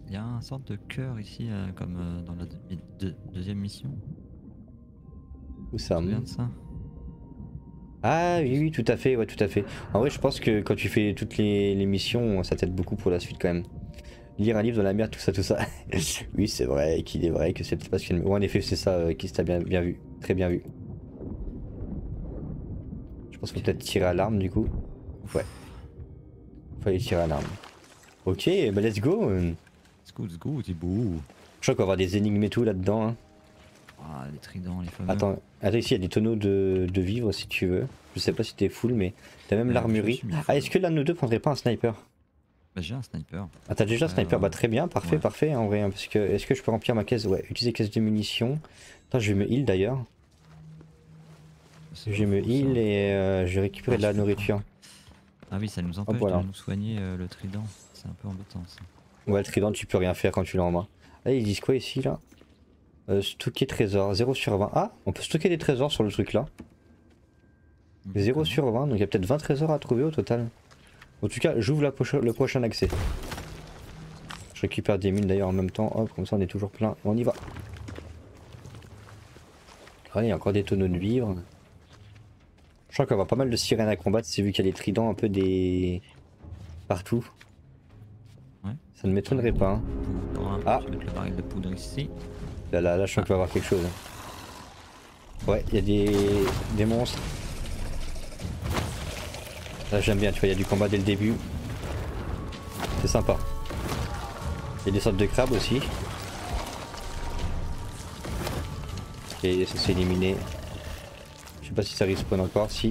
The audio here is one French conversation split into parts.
Il y a un sorte de cœur ici, comme dans la deuxième mission. Où ça? Tu te souviens de ça? Ah oui, oui, tout à fait, ouais, tout à fait. En vrai, je pense que quand tu fais toutes les missions, ça t'aide beaucoup pour la suite quand même. Lire un livre dans la mer, tout ça, tout ça. Oui, c'est vrai qu'il est vrai que c'est peut-être parce qu'il... Ouais, en effet, c'est ça, qui t'a bien vu. Très bien vu. Je pense qu'il faut peut-être tirer à l'arme du coup. Ouais. Fallait tirer à l'arme. Ok, bah let's go. Let's go, c'est beau. Je crois qu'on va avoir des énigmes et tout là-dedans. Hein. Ah, les tridents, les fameux. Attends, ici il y a des tonneaux de vivres si tu veux. Je sais pas si t'es full, mais t'as même l'armurerie. Ah, est-ce que l'un de nous deux prendrait pas un sniper? Bah, j'ai un sniper. Ah, t'as déjà un sniper? Bah, très bien, parfait, ouais. parfait en vrai. Hein, parce que est-ce que je peux remplir ma caisse? Ouais, utiliser caisse de munitions. Attends, je vais me heal d'ailleurs. Je vais me heal et je vais récupérer de la nourriture. Ah oui, ça nous empêche voilà. de nous soigner le trident. C'est un peu embêtant ça. Ouais, le trident, tu peux rien faire quand tu l'as en main. Ah, ils disent quoi ici là? Stocker trésor, 0 sur 20. Ah, on peut stocker des trésors sur le truc là. 0 sur 20, donc il y a peut-être 20 trésors à trouver au total. En tout cas, j'ouvre le prochain accès. Je récupère des mines d'ailleurs en même temps, hop, comme ça on est toujours plein. On y va. Allez, il y a encore des tonneaux de vivres. Je crois qu'on va avoir pas mal de sirènes à combattre, c'est vu qu'il y a des tridents un peu des... partout. Ouais. Ça ne m'étonnerait pas. Hein. Ah, je vais mettre le baril de poudre ici. Là, je crois qu'il va y avoir quelque chose. Ouais, il y a des monstres. Là j'aime bien, tu vois, il y a du combat dès le début. C'est sympa. Il y a des sortes de crabes aussi. Ok, ça s'est éliminé. Je sais pas si ça respawn encore, si.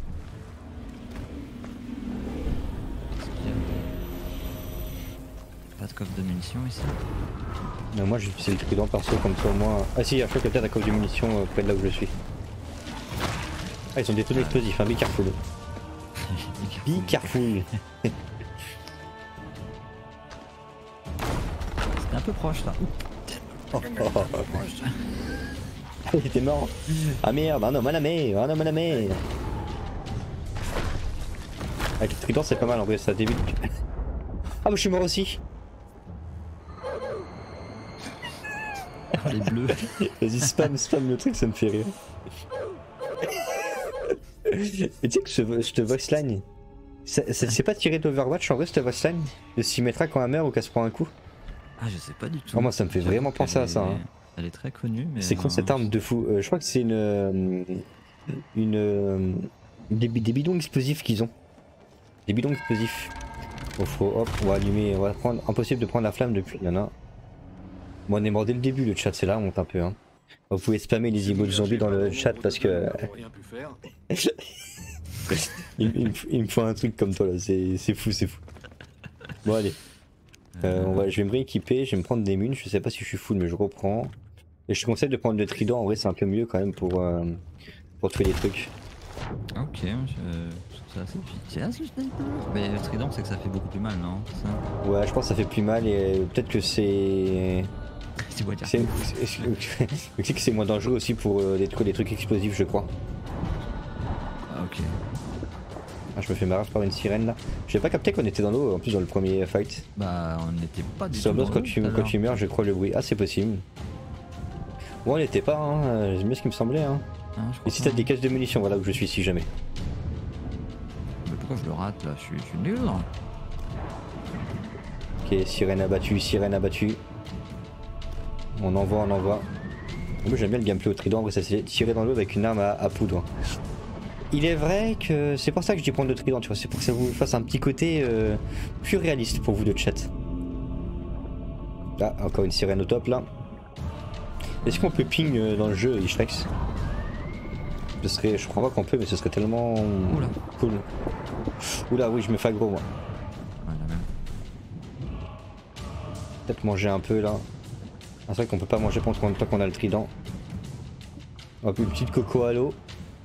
Pas de coffre de munitions ici. Non, moi j'ai utilisé le trident perso comme ça au moins. Ah si, je crois qu'il y a peut-être à cause de munitions près de là où je suis. Ah, ils ont des tonneaux explosifs, hein, be careful. Be careful. C'était un peu proche là. Il était mort. Ah merde, un homme à la mer, un homme à la mer. Avec le trident c'est pas mal en vrai, ça débute. Ah bah je suis mort aussi. Oh, les bleus. Vas-y spam le truc, ça me fait rire. Et tu sais que je te voice line, c'est pas tiré d'Overwatch en vrai cette voice line? De s'y mettra quand elle meurt ou qu'elle se prend un coup? Ah, je sais pas du tout. Oh, moi ça me fait vraiment penser à ça. Hein. Elle est très connue, mais. C'est con cette arme de fou. Je crois que c'est des bidons explosifs qu'ils ont. Des bidons explosifs. Bon, hop, on va allumer, on va prendre. Impossible de prendre la flamme depuis. Il y en a. Bon, on est mort dès le début, le chat, c'est là, on monte un peu. Hein. Vous pouvez spammer les emotes zombies dans le chat parce que. il me faut un truc comme toi là, c'est fou, c'est fou. Bon, allez. Je vais me rééquiper, je vais me prendre des munes, je sais pas si je suis full, mais je reprends. Et je te conseille de prendre le trident, en vrai, c'est un peu mieux quand même pour tuer les trucs. Ok, c'est assez efficace le sniper. Mais le trident, c'est que ça fait beaucoup plus mal, non? Ça Ouais, je pense que ça fait plus mal et peut-être que c'est. C'est moins dangereux aussi pour détruire les trucs explosifs, je crois. Ah, ok. Ah, je me fais marrer par une sirène là. J'ai pas capté qu'on était dans l'eau en plus dans le premier fight. Bah, on n'était pas du tout. Sur l'autre, quand tu meurs, je crois le bruit. Ah, c'est possible. Bon, on n'était pas, hein. C'est mieux ce qui me semblait. Hein. Ah, ici, t'as des caisses de munitions, voilà où je suis si jamais. Mais pourquoi je le rate là? Je suis nul. Ok, sirène abattue, sirène abattue. On envoie. Moi j'aime bien le gameplay au trident, ça c'est tirer dans l'eau avec une arme à poudre. Il est vrai que c'est pour ça que je dis prendre le trident, tu vois, c'est pour que ça vous fasse un petit côté plus réaliste pour vous de chat. Ah, encore une sirène au top là. Est-ce qu'on peut ping dans le jeu Ishrex? Ce serait, je crois pas qu'on peut, mais ce serait tellement cool. Oula, oui, je me fais aggro moi. Ouais, la même. Peut-être manger un peu là. Ah, c'est vrai qu'on peut pas manger pendant le temps qu'on a le trident. Hop, une petite coco à l'eau.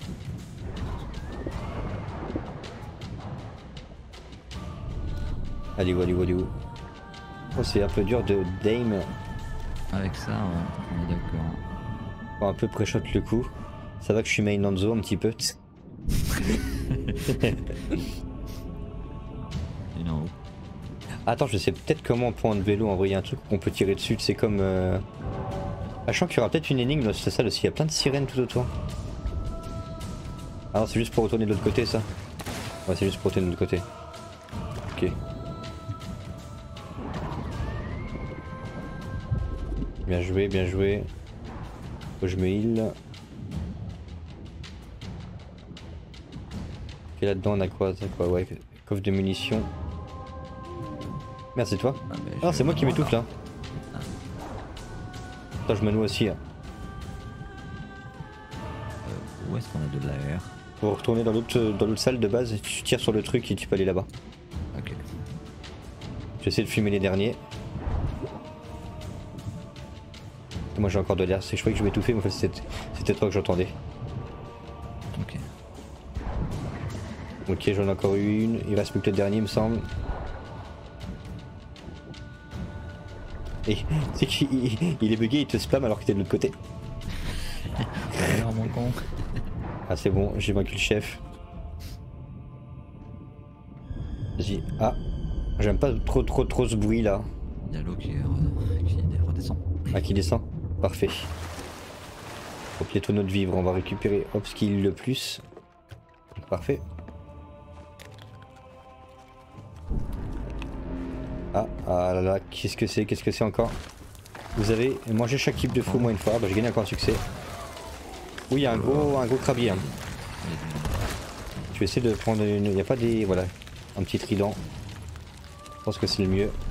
Allez où oh, c'est un peu dur de d'aim. Avec ça, ouais, on est d'accord. Faut un peu pré-shot le coup. Ça va que je suis main Nanzo un petit peu. Et en haut. Attends, je sais peut-être comment on peut enlever l'eau. En vrai, il y a un truc qu'on peut tirer dessus. C'est comme. Ah, je sens qu'il y aura peut-être une énigme, c'est ça aussi. Il y a plein de sirènes tout autour. Ah non, c'est juste pour retourner de l'autre côté, ça. Ouais, c'est juste pour retourner de l'autre côté. Ok. Bien joué, bien joué. Faut que je me heal. Ok, là-dedans on a quoi? C'est quoi? Ouais, coffre de munitions. Merde, c'est toi? Ah, bah, Ah, c'est moi qui m'étouffe là. Attends, je me noie aussi. Hein. Où est-ce qu'on a de l'air? Pour retourner dans l'autre salle de base, tu tires sur le truc et tu peux aller là-bas. Ok. J'essaie de fumer les derniers. Moi j'ai encore de l'air, je croyais que je m'étouffais mais en fait c'était toi que j'entendais. Ok. Ok, j'en ai encore eu une, il reste plus que le dernier il me semble. Et c'est qu'il est bugué, il te spam alors que t'es de l'autre côté. Alors mon con. Ah c'est bon, j'ai vaincu le chef. Vas-y, ah, j'aime pas trop ce bruit là. Il y a l'eau qui redescend. Ah qui descend. Parfait. Hop, les tonneaux de vivre, on va récupérer hop ce qu'il le plus. Parfait. Ah là là, qu'est-ce que c'est encore? Vous avez mangé chaque type de fruit moins une fois, bah j'ai gagné encore un succès. Oui, il y a un gros crabier. Hein. Je vais essayer de prendre une... Il n'y a pas des... Voilà, un petit trident. Je pense que c'est le mieux.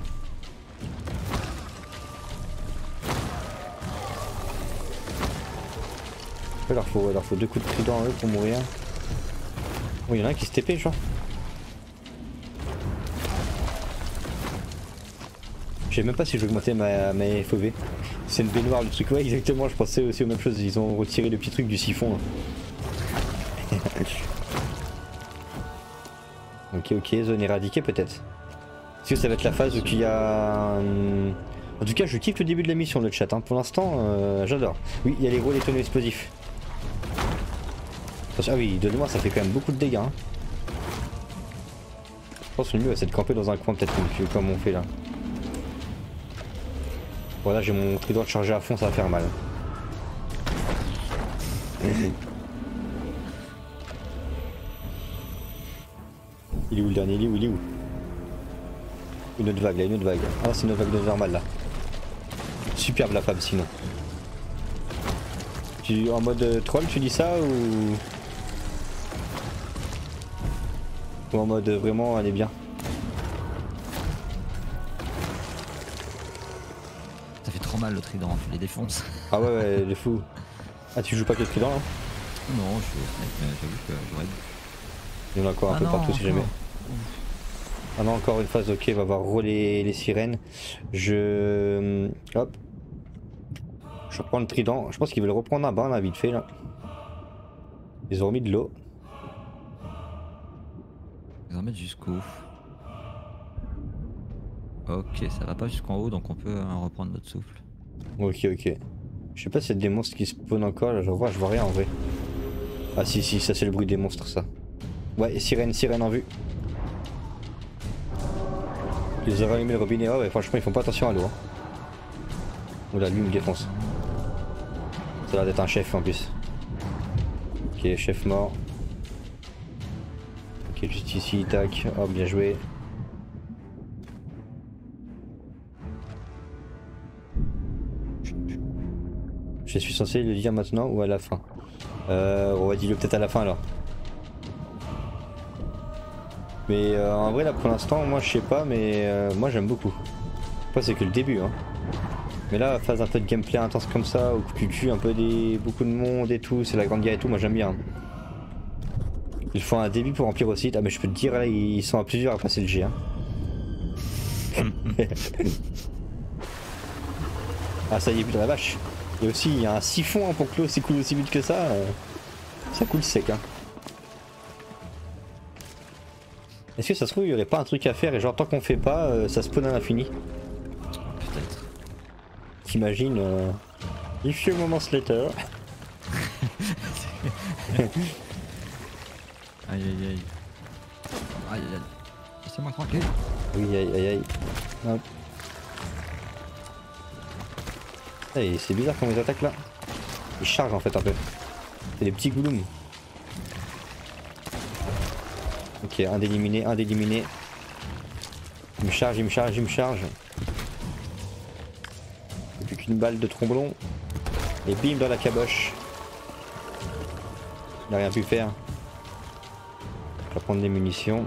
Il leur faut 2 coups de trident à eux pour mourir. Oui, il y en a un qui se TP, genre. Je sais même pas si je vais augmenter ma FOV. C'est une baignoire le truc, ouais exactement, je pensais aussi aux mêmes choses, ils ont retiré le petit truc du siphon. Ok, zone éradiquée peut-être. Est-ce que ça va être la phase où il y a... En tout cas je kiffe le début de la mission le chat, hein. Pour l'instant j'adore. Oui, il y a les gros les tonneaux explosifs. Ah oui, de mémoire ça fait quand même beaucoup de dégâts. Hein. Je pense que le mieux c'est de camper dans un coin peut-être comme on fait là. Voilà, j'ai mon trident chargé à fond, ça va faire mal. Il est où le dernier? Il est où? Une autre vague là, une autre vague. Ah c'est une autre vague de normale là. Superbe la femme sinon. En mode troll tu dis ça ou en mode vraiment elle est bien? Ça fait trop mal le trident, je les défonce. Ah ouais, il est fou. Ah tu joues pas que le trident là? Non, je suis au snipe, mais j'avoue que j'aurais dû. Il y en a encore un peu non, partout si jamais. Ouf. Ah non, encore une phase, ok, va voir rouler les sirènes. Hop. Je reprends le trident. Je pense qu'ils veulent reprendre un bain là, vite fait là. Ils ont remis de l'eau. Ils en mettent jusqu'où? Ok, ça va pas jusqu'en haut, donc on peut reprendre notre souffle. Ok. Je sais pas s'il y a des monstres qui spawnent encore, là je vois rien en vrai. Ah si, ça c'est le bruit des monstres ça. Ouais, sirène en vue. Ils auraient allumé le robinet, ouais franchement ils font pas attention à l'eau. Hein. Oula, lui il me défonce. Ça a l'air d'être un chef en plus. Ok, chef mort. Ok, juste ici, tac, oh bien joué. Je suis censé le dire maintenant ou à la fin? On va dire peut-être à la fin alors. Mais en vrai là pour l'instant moi je sais pas mais moi j'aime beaucoup. Après c'est que le début hein. Mais là phase un peu de gameplay intense comme ça où tu tues un peu beaucoup de monde et tout, c'est la grande guerre et tout, moi j'aime bien. Il faut un début pour remplir aussi. Ah mais je peux te dire là ils sont à plusieurs à passer le G hein. Ah ça y est putain la vache. Et aussi il y a un siphon hein, pour que l'eau s'écoule aussi vite que ça. Ça coule sec hein. Est-ce que ça se trouve il y aurait pas un truc à faire et genre tant qu'on fait pas ça spawn à l'infini? Peut-être. T'imagines if you moments later. Aïe. laissez-moi tranquille. Oui, aïe aïe aïe. Hop. Hey, c'est bizarre comment ils attaquent là. Ils chargent en fait un peu. C'est des petits goulums. Ok, un d'éliminé, un d'éliminé. Il me charge, il me charge, il me charge. Il n'y a plus qu'une balle de tromblon. Et bim dans la caboche. Il n'a rien pu faire. Je vais prendre des munitions.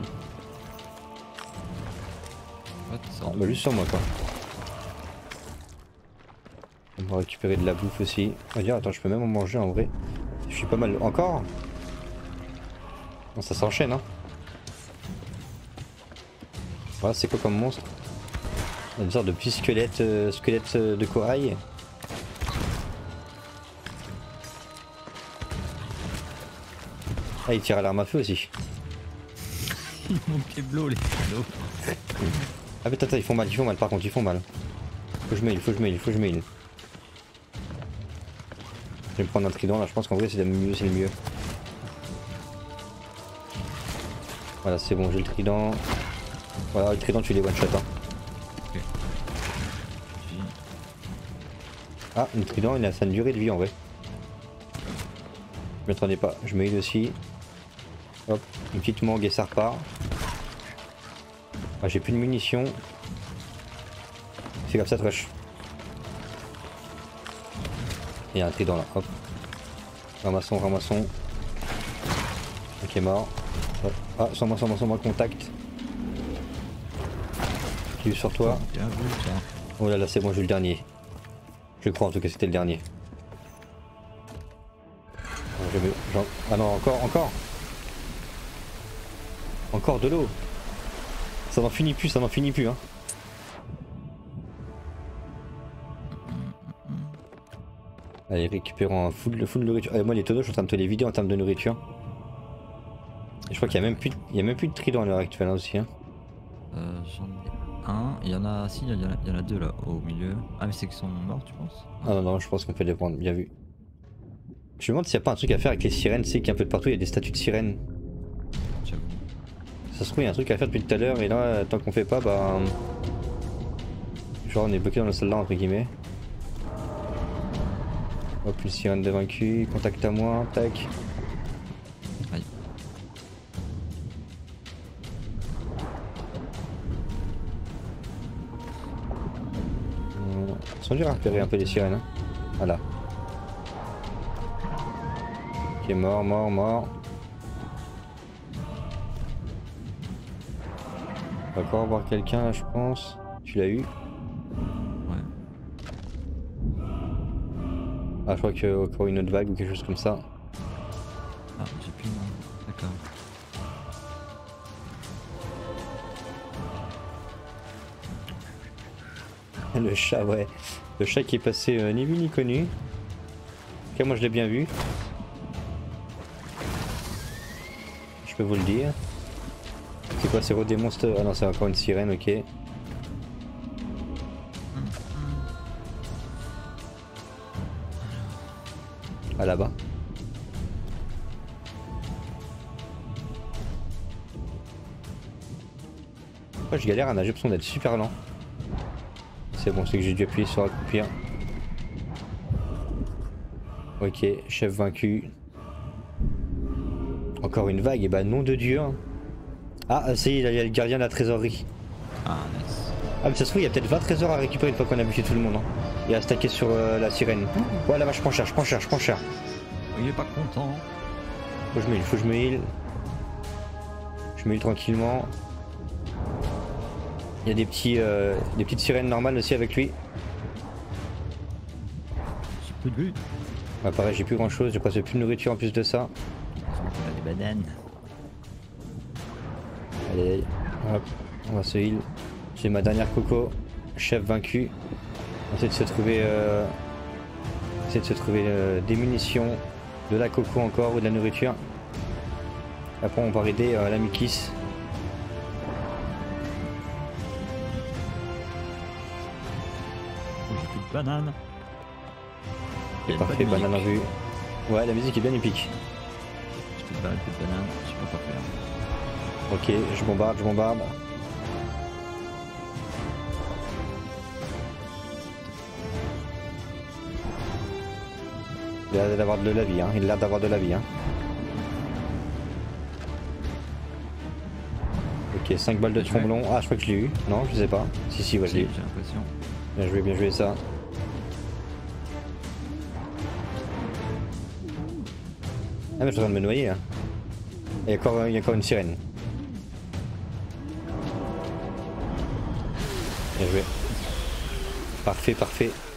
Non, bah juste sur moi quoi. On va récupérer de la bouffe aussi. On va dire, attends, je peux même en manger en vrai. Je suis pas mal. Encore? Non, ça s'enchaîne hein. Voilà, c'est quoi comme monstre? Une sorte de petit squelette, de corail. Ah, il tire à l'arme à feu aussi. Mon pied bleu, les salauds. Ah mais attends, ils font mal par contre, ils font mal. Faut que je mail, faut que je mail, faut que je mail. Je vais me prendre un trident là, je pense qu'en vrai c'est le mieux, c'est le mieux. Voilà, c'est bon, j'ai le trident. Voilà, le trident tu les one shot hein. Ok. Ah, le trident il a sa durée de vie en vrai. Je m'attendais pas, je me heal aussi. Hop, une petite mangue et ça repart. Ah, j'ai plus de munitions. C'est comme ça, rush. Il y a un trident là, hop. Ramassons, ramassons. Ok, mort. Hop. Ah, sans moi, contact. Qui est sur toi. Bien vu ça. Oh là là, c'est bon, j'ai eu le dernier. Je crois en tout cas c'était le dernier. Ah non, encore. Encore de l'eau. Ça n'en finit plus, hein. Allez, récupérons un full de nourriture. Moi les tonneaux, je suis en train de te les vider en termes de nourriture. Et je crois qu'il n'y a même plus de trident à l'heure actuelle hein, aussi. Hein. J'en ai un. Il y en a. Si, il y en a deux là au milieu. Ah, mais c'est qu'ils sont morts, tu penses? Ah non, je pense qu'on peut les prendre, bien vu. Je me demande s'il n'y a pas un truc à faire avec les sirènes. C'est qu'un peu de partout il y a des statues de sirènes. J'avoue. Ça se trouve, il y a un truc à faire depuis tout à l'heure et là, tant qu'on fait pas, bah. Genre, on est bloqué dans la salle là, entre guillemets. Hop, une sirène de vaincu, contact à moi, tac. Aïe. Ils sont durs à repérer un peu les sirènes. Hein. Voilà. Ok, mort. On va encore voir quelqu'un là, je pense. Tu l'as eu? Ouais. Ah, je crois qu'il y a encore une autre vague ou quelque chose comme ça. Ah, j'ai plus non. D'accord. Le chat, ouais. Le chat qui est passé ni vu ni connu. En tout cas, moi je l'ai bien vu. Je peux vous le dire. C'est quoi, c'est des monstres? Ah non, c'est encore une sirène, ok. Ah là-bas. Pourquoi je galère à nager parce qu'on d'être super lent? C'est bon, c'est que j'ai dû appuyer sur accroupir. Ok, chef vaincu. Encore une vague, et bah nom de Dieu. Hein. Ah, c'est il y a le gardien de la trésorerie. Ah, nice. Ah, mais ça se trouve, il y a peut-être 20 trésors à récupérer une fois qu'on a buté tout le monde. Hein. Et à stacker sur la sirène. Ouais, là-bas, je prends cher. Il est pas content. Faut que je me heal. Je me heal tranquillement. Il y a des petites sirènes normales aussi avec lui. J'ai plus de vue. Ah, pareil, j'ai plus grand chose, j'ai presque plus de nourriture en plus de ça. On a des bananes. Allez, hop, on va se heal. J'ai ma dernière coco, chef vaincu. On essaie de se trouver, des munitions, de la coco encore ou de la nourriture. Après on va aider la Mikis. Oh, j'ai plus de bananes. C'est parfait, banane en vue. Ouais, la musique est bien épique. J'ai plus de bananes, je sais pas quoi faire. Ok, je bombarde. Il a l'air d'avoir de la vie, hein. Il a l'air d'avoir de la vie, hein. Ok, 5 balles de tromblon. Ah, je crois que je l'ai eu. Non, je sais pas. Si, ouais, je l'ai eu. J'ai l'impression. Bien joué ça. Ah, mais je suis en train de me noyer là. Il y a encore une sirène. Bien joué. Parfait.